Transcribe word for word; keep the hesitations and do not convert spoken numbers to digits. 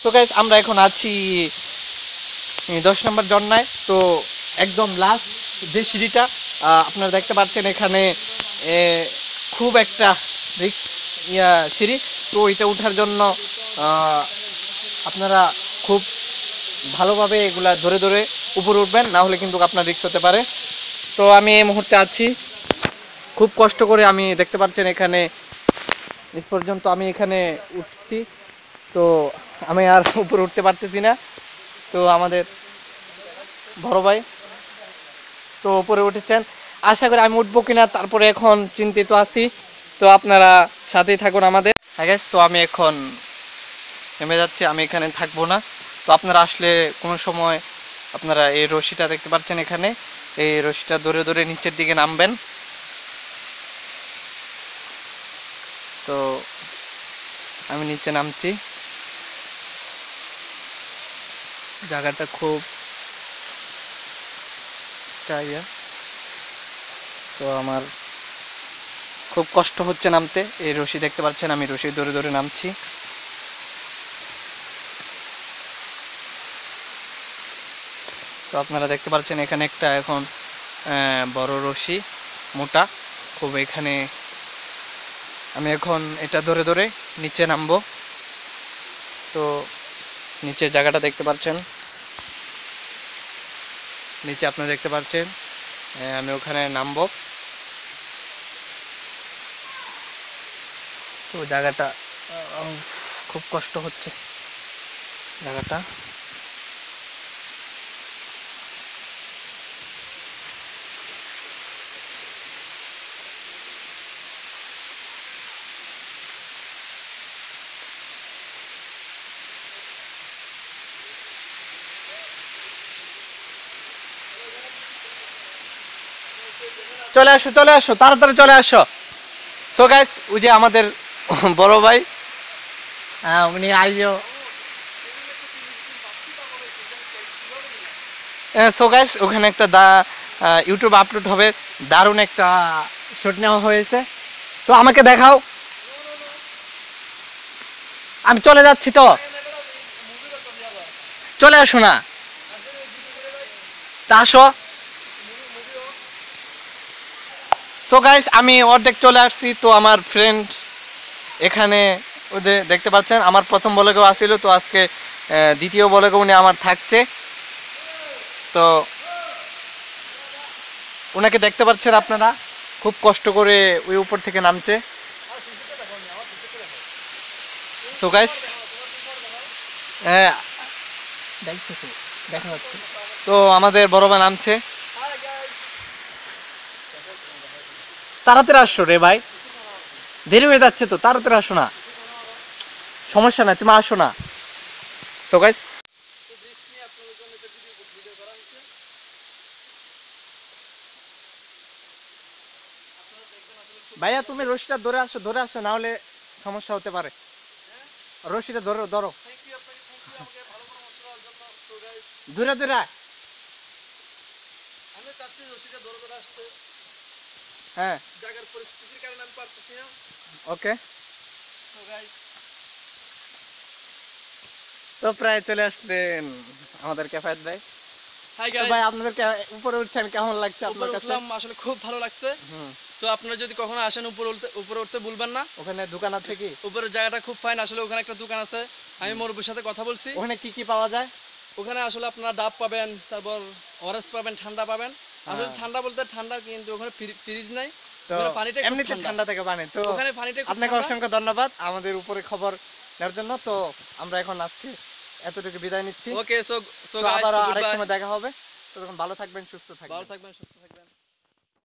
তো গাইস আমরা এখন আছি দশ নম্বর ঝর্ণায়। তো একদম লাস্ট যে সিঁড়িটা আপনারা দেখতে পাচ্ছেন, এখানে খুব একটা রিস্ক ইয়া সিঁড়ি। তো ওইটা ওঠার জন্য আপনারা খুব ভালোভাবে এগুলা ধরে ধরে উপরে উঠবেন, না হলে কিন্তু আপনার রিস্ক হতে পারে। তো আমি এই মুহূর্তে আছি খুব কষ্ট করে, আমি দেখতে পাচ্ছেন এখানে নিচ পর্যন্ত আমি এখানে উঠছি। তো আমি আর উপরে উঠতে পারতেছি না। তো আমাদের বড় ভাই তো উপরে উঠেছেন, আশা করি আমি উঠবো কিনা তারপরে এখন চিন্তিত আছি। তো আপনারা সাথেই থাকুন আমাদের। হ্যাঁ গাইস, তো আমি এখন নেমে যাচ্ছি, আমি এখানে থাকবো না। তো আপনারা আসলে কোনো সময় আপনারা এই রশিটা দেখতে পাচ্ছেন, এখানে এই রশিটা ধরে ধরে নিচের দিকে নামবেন। তো আমি নিচে নামছি, জায়গাটা খুব ইয়া। তো আমার খুব কষ্ট হচ্ছে নামতে। এই রশি দেখতে পাচ্ছেন, আমি রশি ধরে ধরে নামছি। তো আপনারা দেখতে পাচ্ছেন এখানে একটা এখন বড় রশি, মোটা খুব। এখানে আমি এখন এটা ধরে ধরে নিচে নামবো। তো নিচে জায়গাটা দেখতে পাচ্ছেন, নিচে আপনারা দেখতে পাচ্ছেন, আমি ওখানে নামবো। তো জায়গাটা খুব কষ্ট হচ্ছে জায়গাটা। চলে আসো চলে আসো তাড়াতাড়ি চলে আসো। সো গাইস, ওই যে আমাদের বড় ভাই, হ্যাঁ উনি আইও। সো গাইস, ওখানে একটা দা ইউটিউব আপলোড হবে, দারুণ একটা শট নেওয়া হয়েছে। তো আমাকে দেখাও, আমি চলে যাচ্ছি। তো চলে আসো না, তা আসো। তো গাইস, আমি অর্ধেক চলে আসছি। তো আমার ফ্রেন্ড এখানে ওদের দেখতে পাচ্ছেন, আমার প্রথম বলকেও আসছিল, তো আজকে দ্বিতীয় বলকে উনি আমার থাকছে। তো ওনাকে দেখতে পাচ্ছেন আপনারা, খুব কষ্ট করে ওই উপর থেকে নামছে। সো গাইস, হ্যাঁ দেখা যাচ্ছে। তো আমাদের বড় ভাই নামছে। তাড়াতাড়ি আসছো রে ভাই, দেরি হয়ে যাচ্ছে। তো তাড়াতাড়ি আসো না, সমস্যা নাই, তুমি আসো না। তো গাইস, ভাইয়া তুমি রশিটা ধরে আসো, ধরে আসো, না হলে সমস্যা হতে পারে। রশিটা ধরো ধরো, দূরে দূরে। আমি চাচ্ছি রশিটা ধরে ধরে আসতে, হ্যাঁ জায়গার পরিস্থিতির কারণে আমি পারতেছি না। ওকে, তো গাইস, তো প্রায় চলে আসলেন আমাদের ক্যাফায়েত ভাই। হাই গাইস ভাই, আপনাদের উপরে উঠছেন, কেমন লাগছে আপনার কাছে? আসলে খুব ভালো লাগছে। তো আপনারা যদি কখনো আসেন, উপরে উঠতে উপরে উঠতে ভুলবেন না। ওখানে দোকান আছে কি? উপরের জায়গাটা খুব ফাইন আসলে। ওখানে একটা দোকান আছে, আমি মুরব্বির সাথে কথা বলছি। ওখানে কি কি পাওয়া যায়? ওখানে আসলে আপনারা ডাব পাবেন, তারপর অরেঞ্জ পাবেন, ঠান্ডা পাবেন। আসলে ঠান্ডা বলতে ঠান্ডা, কিন্তু ওখানে ফ্রিজ নাই, পানিটা এমনিতে ঠান্ডা থেকে পানি। তো ওখানে পানিটা আপনাকে অসংখ্য ধন্যবাদ আমাদের উপরে খবর নেওয়ার জন্য। তো আমরা এখন আজকে এতটুকু বিদায় নিচ্ছি। ওকে, সো সো গাইস, আবার আরেক সময় দেখা হবে। ততক্ষণ ভালো থাকবেন, সুস্থ থাকবেন। ভালো থাকবেন, সুস্থ থাকবেন।